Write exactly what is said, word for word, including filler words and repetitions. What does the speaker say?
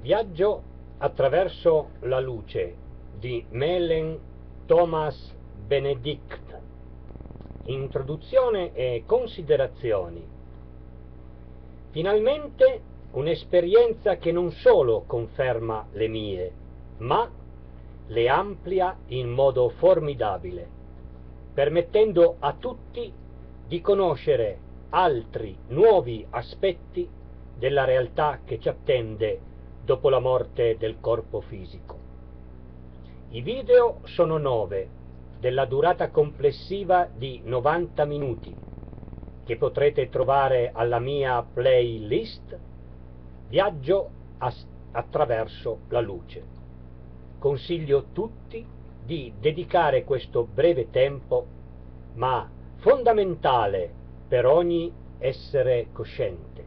Viaggio attraverso la luce di Mellen Thomas Benedict. Introduzione e considerazioni. Finalmente un'esperienza che non solo conferma le mie, ma le amplia in modo formidabile, permettendo a tutti di conoscere altri nuovi aspetti della realtà che ci attende dopo la morte del corpo fisico. I video sono nove, della durata complessiva di novanta minuti, che potrete trovare alla mia playlist Viaggio attraverso la luce. Consiglio tutti di dedicare questo breve tempo, ma fondamentale per ogni essere cosciente,